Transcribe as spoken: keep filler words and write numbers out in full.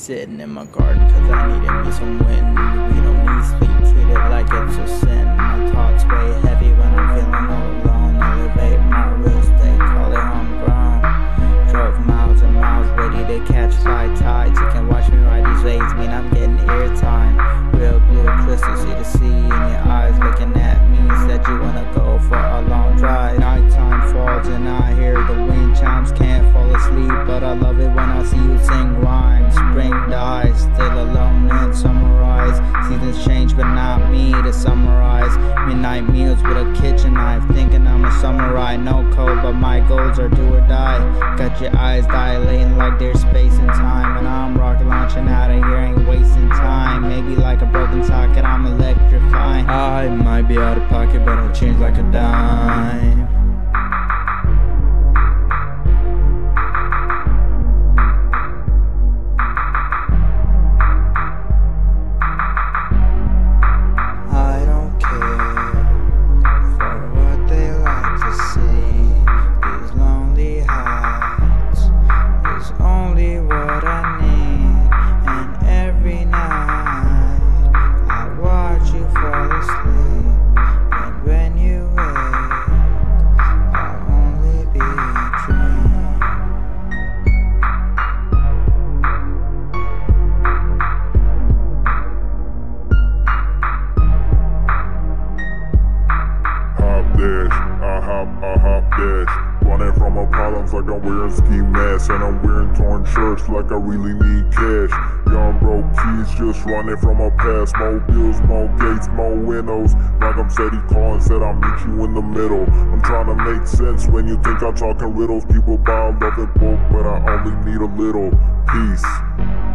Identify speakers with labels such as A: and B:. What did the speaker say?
A: Sitting in my garden cause I needed me some wind. We don't need sleep, treat it like it's a sin. My thoughts weigh heavy when I'm feeling all alone. Elevate my real estate, call it homegrown. Drove miles and miles ready to catch high tides. You can watch me ride these waves, mean I'm getting airtime. Real blue crystal, see the sea in your eyes looking at me. Said you wanna go for a long drive. Nighttime falls and I hear the wind chimes. Can't fall asleep, but I love it when I see you sing rhymes. Spring dies, still alone and summarize. Seasons change, but not me to summarize. Midnight meals with a kitchen knife, thinking I'm a samurai. No code, but my goals are do or die. Got your eyes dilating like there's space and time, and I'm rocket launching out of here, ain't wasting time. Maybe like a broken socket, I'm electrifying. I might be out of pocket, but I'll change like a dime.
B: I hop dash, running from my problems like I'm wearing ski masks, and I'm wearing torn shirts like I really need cash. Young broke keys, just running from my past. More bills, more gates, more windows. Malcolm said he called and said I'll meet you in the middle. I'm trying to make sense when you think I'm talking riddles. People buy a love and book, but I only need a little peace.